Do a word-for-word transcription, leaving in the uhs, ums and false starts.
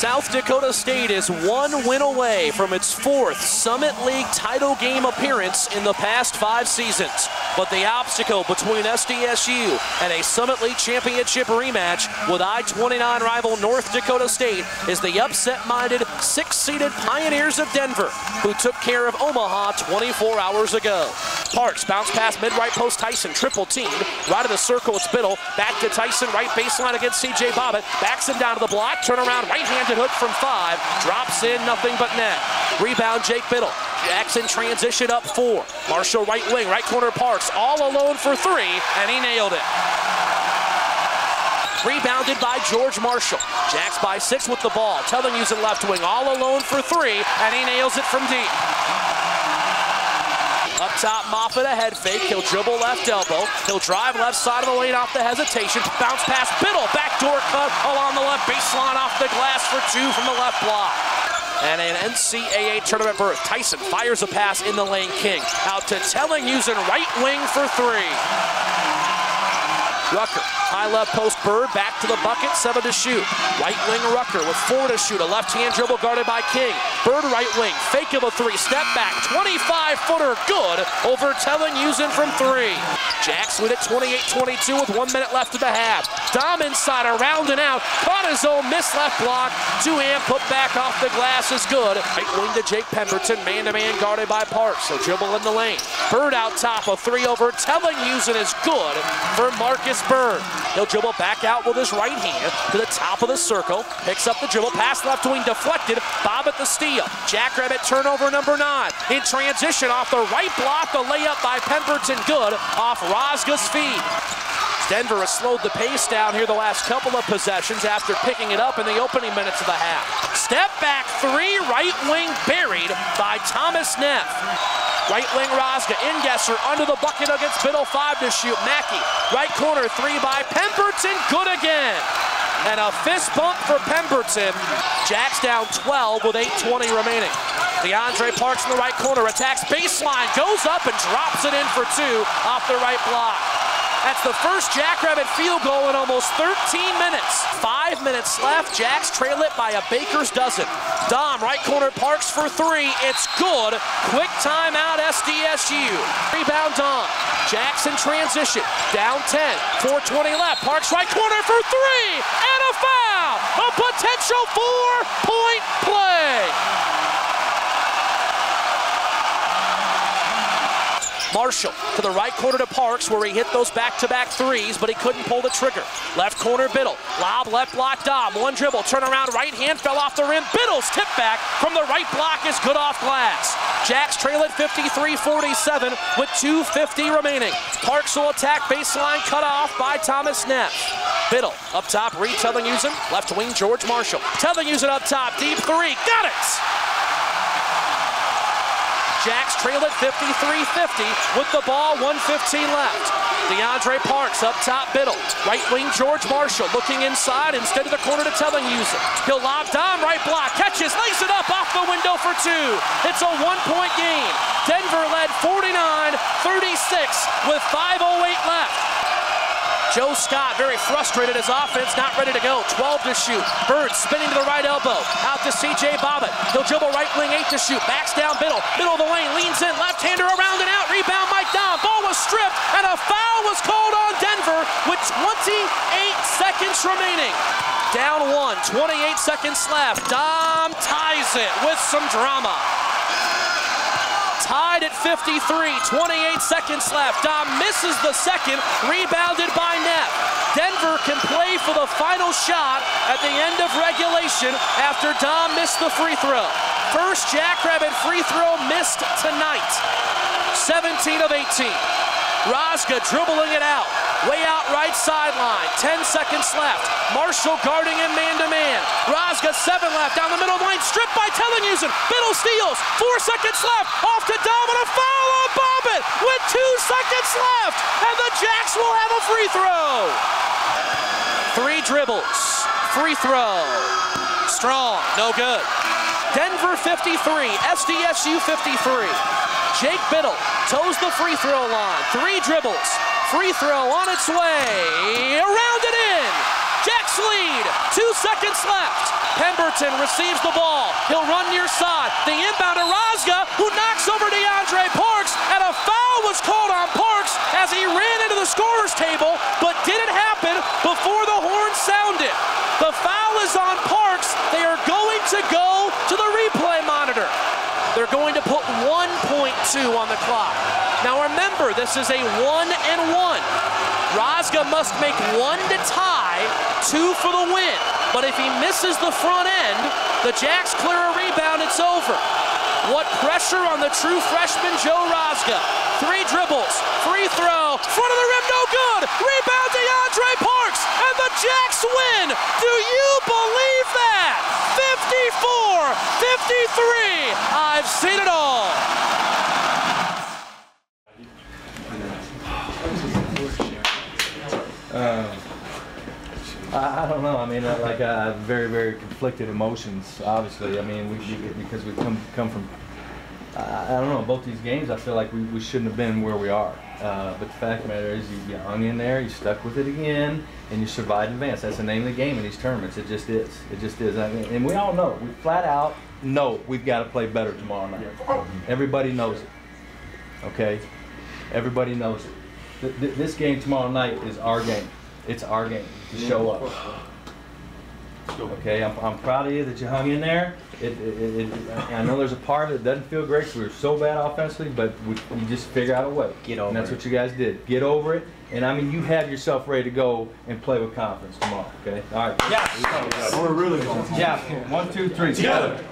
South Dakota State is one win away from its fourth Summit League title game appearance in the past five seasons. But the obstacle between S D S U and a Summit League championship rematch with I twenty-nine rival North Dakota State is the upset-minded six-seeded Pioneers of Denver, who took care of Omaha twenty-four hours ago. Parks bounce past mid-right post Tyson, triple teamed. Right of the circle, it's Bittle. Back to Tyson, right baseline against C J Bobbitt. Backs him down to the block, turn around, right-handed hook from five. Drops in, nothing but net. Rebound, Jake Bittle. Jackson transition up four. Marshall right wing, right corner Parks, all alone for three, and he nailed it. Rebounded by George Marshall. Jacks by six with the ball. Telling using left wing, all alone for three, and he nails it from deep. Up top, Moffitt a head fake. He'll dribble left elbow. He'll drive left side of the lane off the hesitation. Bounce pass, Bittle, backdoor cut along the left baseline off the glass for two from the left block. And an N C A A tournament berth. Tyson fires a pass in the lane. King out to Telling using right wing for three. Rucker, high left post Bird, back to the bucket, seven to shoot. Right wing Rucker with four to shoot, a left-hand dribble guarded by King. Bird right wing, fake of a three, step back, twenty-five footer, good, over Telling using from three. Jacks lead at twenty-eight twenty-two with one minute left of the half. Dom inside, around and out, caught his own miss left block. Two-hand put back off the glass is good. Right wing to Jake Pemberton, man-to-man guarded by Parks, so dribble in the lane. Bird out top, a three over Telling using is good for Marcus Bird. He'll dribble back out with his right hand to the top of the circle. Picks up the dribble, pass left wing deflected. Bob at the steal. Jackrabbit turnover number nine. In transition off the right block, the layup by Pemberton good off Rosga's feet. Denver has slowed the pace down here the last couple of possessions after picking it up in the opening minutes of the half. Step back three, right wing buried by Thomas Neff. Right wing Rosga, in-guesser under the bucket against Bittle, five to shoot. Mackey, right corner, three by Pemberton, good again. And a fist bump for Pemberton. Jacks down twelve with eight twenty remaining. DeAndre Parks in the right corner, attacks baseline, goes up and drops it in for two off the right block. That's the first Jackrabbit field goal in almost thirteen minutes. Five minutes left. Jacks trail it by a baker's dozen. Dom, right corner, Parks for three. It's good. Quick timeout, S D S U. Rebound, Dom. Jacks in transition. Down ten. four twenty left. Parks right corner for three. And a foul. A potential four-point play. Marshall to the right corner to Parks, where he hit those back-to-back threes, but he couldn't pull the trigger. Left corner, Bittle. Lob, left block, Dom. One dribble, turn around, right hand, fell off the rim. Bittle's tip back from the right block is good off glass. Jacks trail at fifty-three forty-seven with two fifty remaining. Parks will attack, baseline cut off by Thomas Neff. Bittle up top, Reed Telling using. Left wing, George Marshall. Telling using up top, deep three, got it! Jacks trail at fifty-three fifty with the ball, one fifteen left. DeAndre Parks up top, Bittle. Right wing, George Marshall looking inside instead of the corner to Telling using. He'll lob Dom, right block, catches, lays it up off the window for two. It's a one-point game. Denver led forty-nine thirty-six with five oh eight left. Joe Scott very frustrated, his offense not ready to go. twelve to shoot. Bird spinning to the right elbow. Out to C J Bobbitt. He'll dribble right wing, eight to shoot. Backs down Bittle. Middle of the lane, leans in, left-hander around and out. Rebound Mike Dom. Ball was stripped and a foul was called on Denver with twenty-eight seconds remaining. Down one, twenty-eight seconds left. Dom ties it with some drama. Tied at fifty-three, twenty-eight seconds left. Dom misses the second, rebounded by Neff. Denver can play for the final shot at the end of regulation after Dom missed the free throw. First Jackrabbit free throw missed tonight. seventeen of eighteen. Rosga dribbling it out. Way out right sideline. ten seconds left. Marshall guarding him man-to-man. Rosga, seven left. Down the middle of the lane. Stripped by Telling using. Bittle steals. Four seconds left. Off to Dom and a foul on Bobbitt with two seconds left. And the Jacks will have a free throw. Three dribbles. Free throw. Strong. No good. Denver fifty-three. S D S U fifty-three. Jake Bittle toes the free throw line. Three dribbles. Free throw on its way. Around it in. Jacks lead. Two seconds left. Pemberton receives the ball. He'll run near side. The inbound to Rosga, who knocks over DeAndre Parks, and a foul was called on Parks as he ran into the scorer's table, but didn't happen before the horn sounded. The foul is on Parks. They are going to go to the replay monitor. They're going to put one point two on the clock. Now remember, this is a one and one. Rosga must make one to tie, two for the win. But if he misses the front end, the Jacks clear a rebound, it's over. What pressure on the true freshman Joe Rosga. Three dribbles, free throw, front of the rim, no good. Rebound DeAndre Parks, and the Jacks win. Do you believe that? fifty-four fifty-three. I've seen it all. Um, I, I don't know. I mean, uh, like I have very, very conflicted emotions. Obviously, I mean, we, because we come come from. I, I don't know. Both these games, I feel like we, we shouldn't have been where we are. Uh, but the fact of the matter is, you, you hung in there, you stuck with it again, and you survived and advanced. That's the name of the game in these tournaments. It just is. It just is. I mean, and we all know. We flat out know we've got to play better tomorrow night. Everybody knows it. Okay. Everybody knows it. This game tomorrow night is our game. It's our game to show up. Okay, I'm, I'm proud of you that you hung in there. It, it, it, I know there's a part that doesn't feel great because we were so bad offensively, but we, you just figure out a way. Get over it. And that's what you guys did. Get over it. And I mean, you have yourself ready to go and play with confidence tomorrow. Okay. All right. Yeah. We're really going. Yeah. One, two, three. Together.